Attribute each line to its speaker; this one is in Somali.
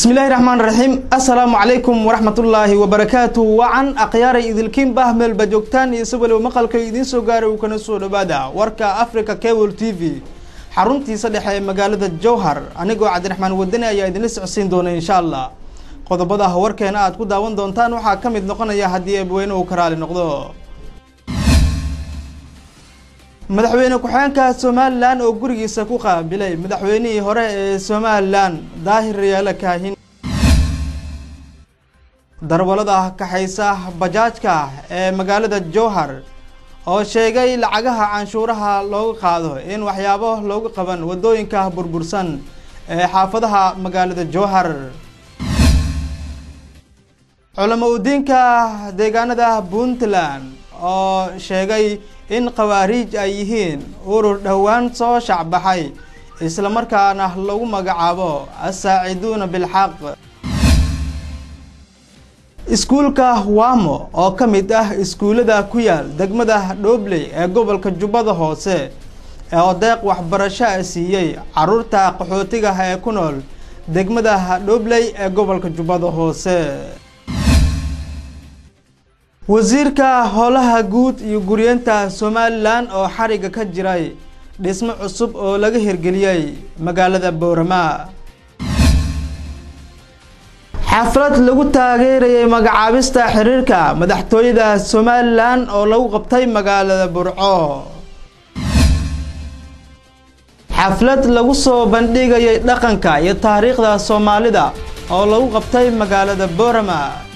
Speaker 1: بسم الله الرحمن الرحيم السلام عليكم ورحمة الله وبركاته وعن أقياري إذلكين بهمل بجوكتان يسبل ومقال كيدين سوغاري وكنسو لبادا وركا أفريكا كيبل تي في حرونتي صدحي مقالة الجوهر أنيقو عبد الرحمن ودنا يا إذن لسعسين دون إن شاء الله قضبضا هوركينا أتكو داوان دونتان وحاكمد نقنا يا هدية بوين وكرالي نقضو مدحوينه كحانكا سومالان oo gurigiisa ku qaabilay madaxweynihii hore ee Soomaaliland daahir riyaala kaahin darwalada ka xaysa bajaajka ee magaalada Jowhar oo sheegay lacagaha canshuuraha looga qaado in waxyaabo looga qaban wadooyinka burbursan ee xaafadaha magaalada Jowhar culimada deegaanada Puntland oo sheegay in qawaariij ay yihiin urur dhawaan soo shacbaxay isla markaana lagu magacaabo asaaciduuna bil xaq iskuulka Wamo oo kamid ah iskuulada ku yaal degmada Dhobley ee gobolka Jubbada Hoose oo deeq waxbarasho siiyay carruurta qaxootiga ah ee ku nool degmada Dhobley ee gobolka Jubbada Hoose wasiirka howlaha guud iyo guriyenta Somaliland oo xariga ka jiray dhismo cusub oo laga hirgeliyay magaalada Boorama xaflad lagu taageerayay magacaabista xiriirka madaxtooyada Somaliland oo lagu qabtay magaalada Burco xaflad lagu soo bandhigay dhaqanka iyo taariikhda Soomaalida oo lagu qabtay magaalada Boorama